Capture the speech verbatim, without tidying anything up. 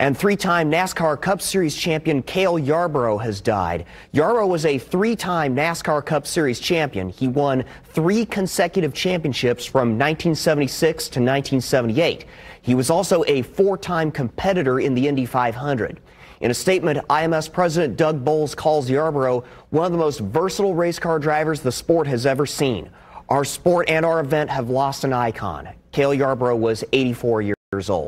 And three-time NASCAR Cup Series champion Cale Yarborough has died. Yarborough was a three-time NASCAR Cup Series champion. He won three consecutive championships from nineteen seventy-six to nineteen seventy-eight. He was also a four-time competitor in the Indy five hundred. In a statement, I M S President Doug Bowles calls Yarborough one of the most versatile race car drivers the sport has ever seen. Our sport and our event have lost an icon. Cale Yarborough was eighty-four years old.